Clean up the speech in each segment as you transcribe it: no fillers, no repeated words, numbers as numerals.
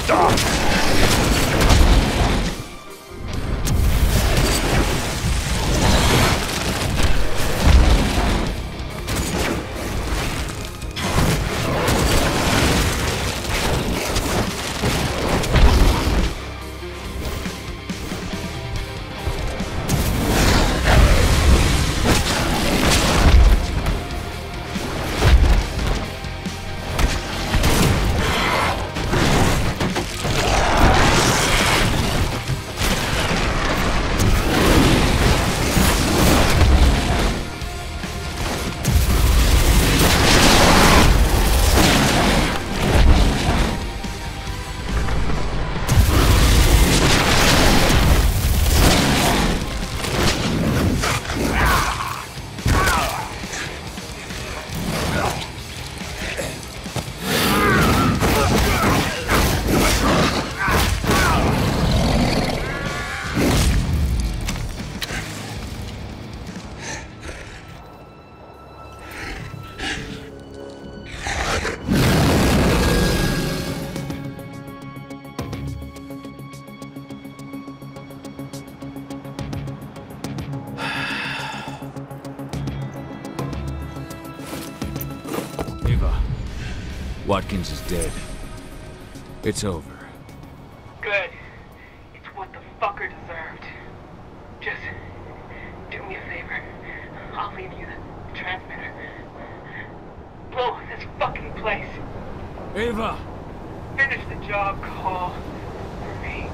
Watkins is dead. It's over. Good. It's what the fucker deserved. Just do me a favor. I'll leave you the transmitter. Blow this fucking place. Ava! Finish the job call for me.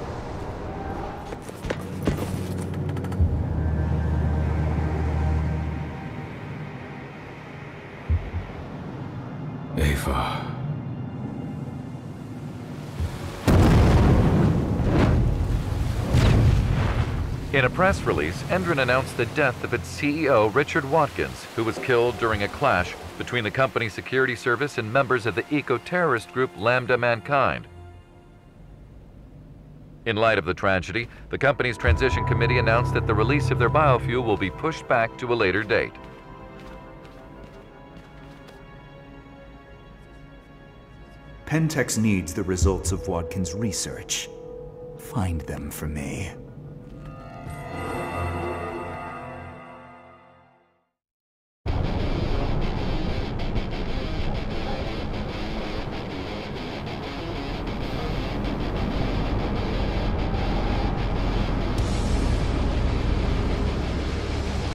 Ava. In a press release, Endron announced the death of its CEO, Richard Watkins, who was killed during a clash between the company's security service and members of the eco-terrorist group Lambda Mankind. In light of the tragedy, the company's transition committee announced that the release of their biofuel will be pushed back to a later date. Pentex needs the results of Watkins' research. Find them for me.